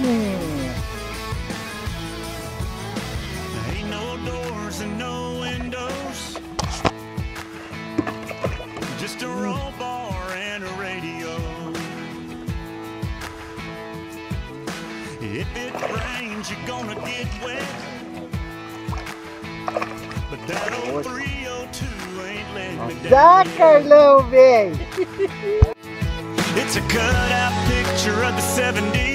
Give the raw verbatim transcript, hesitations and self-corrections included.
Ain't no doors and no windows, just a roll bar and a radio. If it rains, you're gonna get wet, but that old three oh two ain't letting me down. Carlo, vem! It's a cutout picture of the seventies.